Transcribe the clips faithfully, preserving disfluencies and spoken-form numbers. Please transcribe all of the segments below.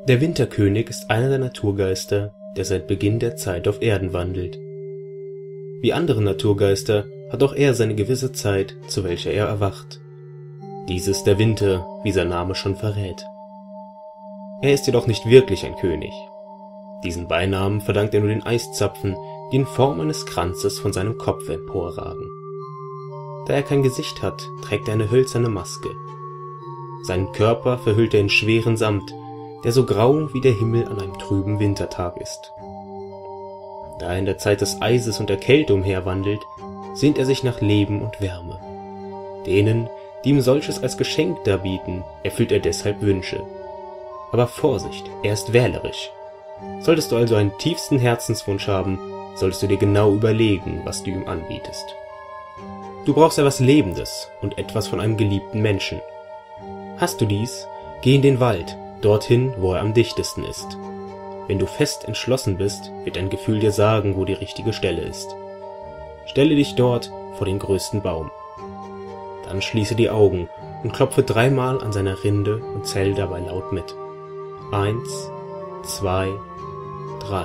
Der Winterkönig ist einer der Naturgeister, der seit Beginn der Zeit auf Erden wandelt. Wie andere Naturgeister hat auch er seine gewisse Zeit, zu welcher er erwacht. Dies ist der Winter, wie sein Name schon verrät. Er ist jedoch nicht wirklich ein König. Diesen Beinamen verdankt er nur den Eiszapfen, die in Form eines Kranzes von seinem Kopf emporragen. Da er kein Gesicht hat, trägt er eine hölzerne Maske. Seinen Körper verhüllt er in schweren Samt, der so grau wie der Himmel an einem trüben Wintertag ist. Da er in der Zeit des Eises und der Kälte umherwandelt, sehnt er sich nach Leben und Wärme. Denen, die ihm solches als Geschenk darbieten, erfüllt er deshalb Wünsche. Aber Vorsicht, er ist wählerisch. Solltest du also einen tiefsten Herzenswunsch haben, solltest du dir genau überlegen, was du ihm anbietest. Du brauchst etwas Lebendes und etwas von einem geliebten Menschen. Hast du dies, geh in den Wald, dorthin, wo er am dichtesten ist. Wenn du fest entschlossen bist, wird dein Gefühl dir sagen, wo die richtige Stelle ist. Stelle dich dort vor den größten Baum. Dann schließe die Augen und klopfe dreimal an seiner Rinde und zähle dabei laut mit. Eins, zwei, drei.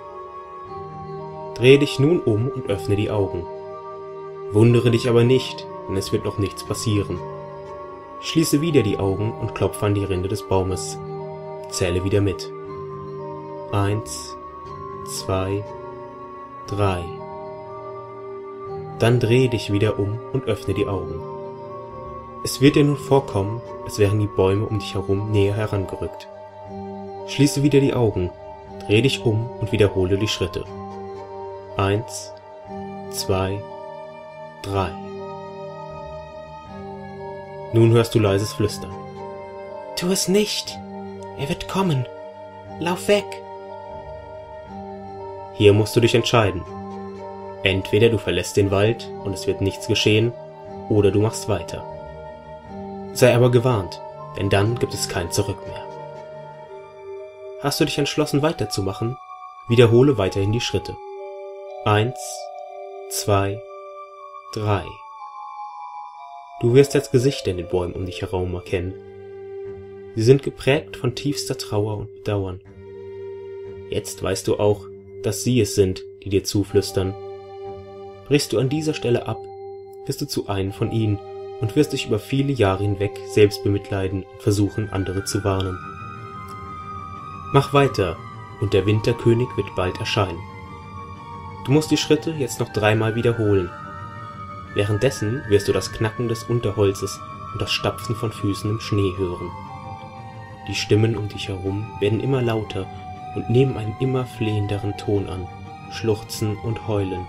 Drehe dich nun um und öffne die Augen. Wundere dich aber nicht, denn es wird noch nichts passieren. Schließe wieder die Augen und klopfe an die Rinde des Baumes. Zähle wieder mit. Eins, zwei, drei. Dann drehe dich wieder um und öffne die Augen. Es wird dir nun vorkommen, als wären die Bäume um dich herum näher herangerückt. Schließe wieder die Augen, drehe dich um und wiederhole die Schritte. Eins, zwei, drei. Nun hörst du leises Flüstern. Tu es nicht! Er wird kommen! Lauf weg! Hier musst du dich entscheiden. Entweder du verlässt den Wald und es wird nichts geschehen, oder du machst weiter. Sei aber gewarnt, denn dann gibt es kein Zurück mehr. Hast du dich entschlossen weiterzumachen, wiederhole weiterhin die Schritte. Eins, zwei, drei. Du wirst jetzt Gesichter in den Bäumen um dich herum erkennen. Sie sind geprägt von tiefster Trauer und Bedauern. Jetzt weißt du auch, dass sie es sind, die dir zuflüstern. Brichst du an dieser Stelle ab, wirst du zu einem von ihnen und wirst dich über viele Jahre hinweg selbst bemitleiden und versuchen, andere zu warnen. Mach weiter, und der Winterkönig wird bald erscheinen. Du musst die Schritte jetzt noch dreimal wiederholen. Währenddessen wirst du das Knacken des Unterholzes und das Stapfen von Füßen im Schnee hören. Die Stimmen um dich herum werden immer lauter und nehmen einen immer flehenderen Ton an, schluchzen und heulen.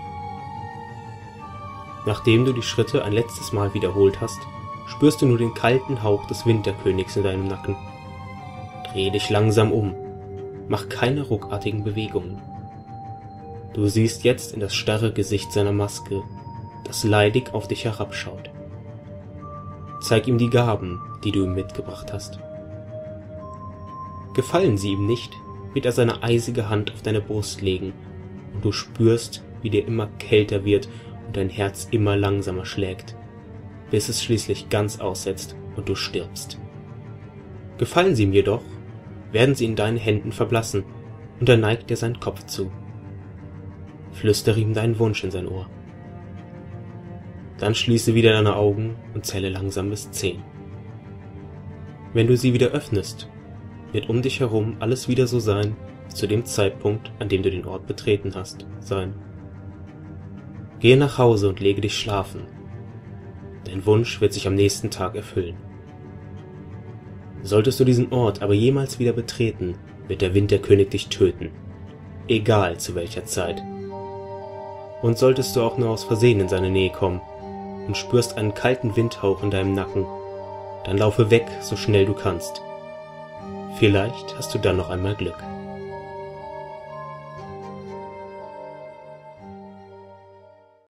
Nachdem du die Schritte ein letztes Mal wiederholt hast, spürst du nur den kalten Hauch des Winterkönigs in deinem Nacken. Dreh dich langsam um, mach keine ruckartigen Bewegungen. Du siehst jetzt in das starre Gesicht seiner Maske, das leidig auf dich herabschaut. Zeig ihm die Gaben, die du ihm mitgebracht hast. Gefallen sie ihm nicht, wird er seine eisige Hand auf deine Brust legen, und du spürst, wie dir immer kälter wird und dein Herz immer langsamer schlägt, bis es schließlich ganz aussetzt und du stirbst. Gefallen sie ihm jedoch, werden sie in deinen Händen verblassen, und er neigt dir seinen Kopf zu. Flüstere ihm deinen Wunsch in sein Ohr. Dann schließe wieder deine Augen und zähle langsam bis zehn. Wenn du sie wieder öffnest, wird um dich herum alles wieder so sein, wie zu dem Zeitpunkt, an dem du den Ort betreten hast, sein. Gehe nach Hause und lege dich schlafen. Dein Wunsch wird sich am nächsten Tag erfüllen. Solltest du diesen Ort aber jemals wieder betreten, wird der Winterkönig dich töten, egal zu welcher Zeit. Und solltest du auch nur aus Versehen in seine Nähe kommen und spürst einen kalten Windhauch in deinem Nacken, dann laufe weg, so schnell du kannst. Vielleicht hast du dann noch einmal Glück.